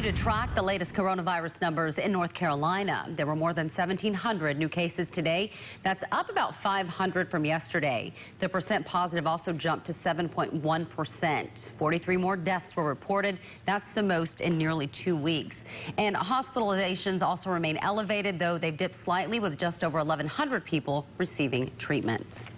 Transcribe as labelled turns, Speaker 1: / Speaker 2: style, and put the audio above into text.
Speaker 1: to track the latest coronavirus numbers in North Carolina. There were more than 1,700 new cases today. That's up about 500 from yesterday. The percent positive also jumped to 7.1%. 43 more deaths were reported. That's the most in nearly 2 weeks. And hospitalizations also remain elevated, though they've dipped slightly with just over 1,100 people receiving treatment.